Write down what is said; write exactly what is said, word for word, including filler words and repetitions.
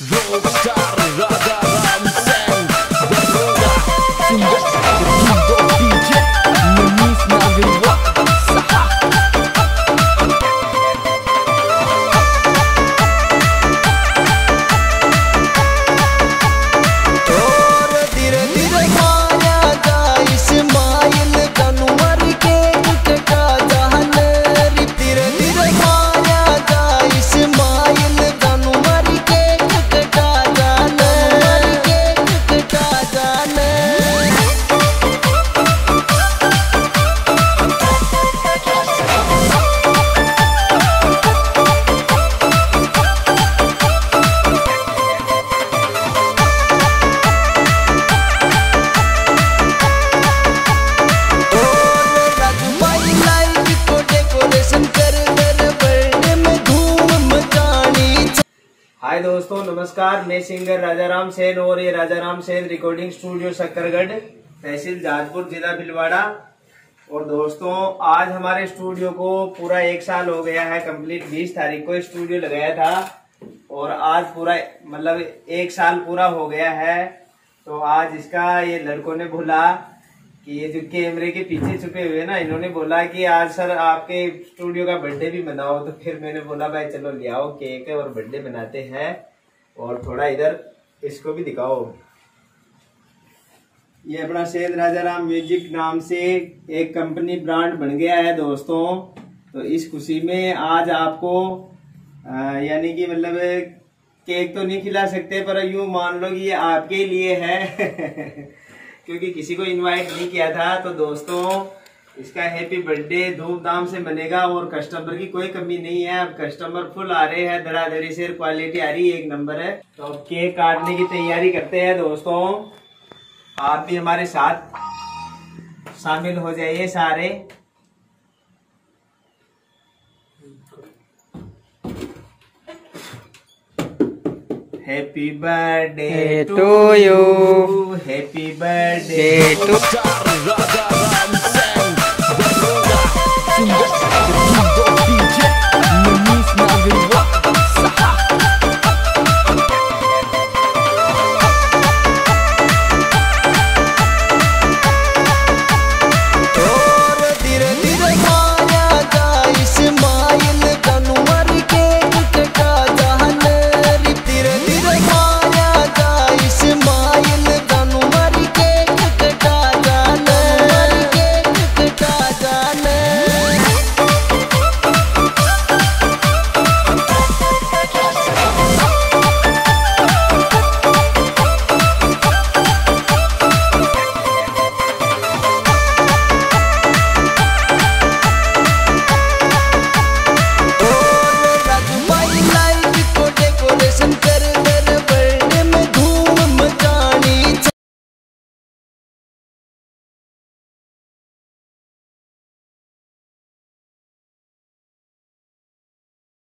Rockstar Raja Ram Sen Daroga Sungguh Untuk D J Menis Nabil Wak Saha और धीरे धीरे माया जा इस्माइल कनुवर के कटा जान री धीरे धीरे माया जा इस्माइल कनुवर के कटा जान के कटा जान हाय दोस्तों, नमस्कार। मैं सिंगर राजा राम सेन और ये राजा राम सेन रिकॉर्डिंग स्टूडियो शक्करगढ़, तहसील जहाजपुर, जिला भीलवाड़ा। और दोस्तों, आज हमारे स्टूडियो को पूरा एक साल हो गया है कंप्लीट। बीस तारीख को स्टूडियो लगाया था और आज पूरा मतलब एक साल पूरा हो गया है। तो आज इसका ये लड़कों ने बोला कि ये जो कैमरे के पीछे छुपे हुए ना, इन्होंने बोला कि आज सर आपके स्टूडियो का बर्थडे भी मनाओ। तो फिर मैंने बोला भाई चलो ले आओ केक और बर्थडे मनाते हैं और थोड़ा इधर इसको भी दिखाओ। ये अपना सेन राजा राम म्यूजिक नाम से एक कंपनी ब्रांड बन गया है दोस्तों। तो इस खुशी में आज आपको यानी कि मतलब केक तो नहीं खिला सकते, पर यूं मान लो कि ये आपके लिए है क्योंकि किसी को इनवाइट नहीं किया था। तो दोस्तों, इसका हैप्पी बर्थडे धूमधाम से बनेगा और कस्टमर की कोई कमी नहीं है। अब कस्टमर फुल आ रहे हैं, धड़ाधड़ी से क्वालिटी आ रही है, एक नंबर है। तो अब केक काटने की तैयारी करते हैं दोस्तों। आप भी हमारे साथ शामिल हो जाइए सारे। Happy birthday to you, happy birthday to Rockstar Raja Ram Sen Daroga Sungguh Untuk D J Menis Nabil Wak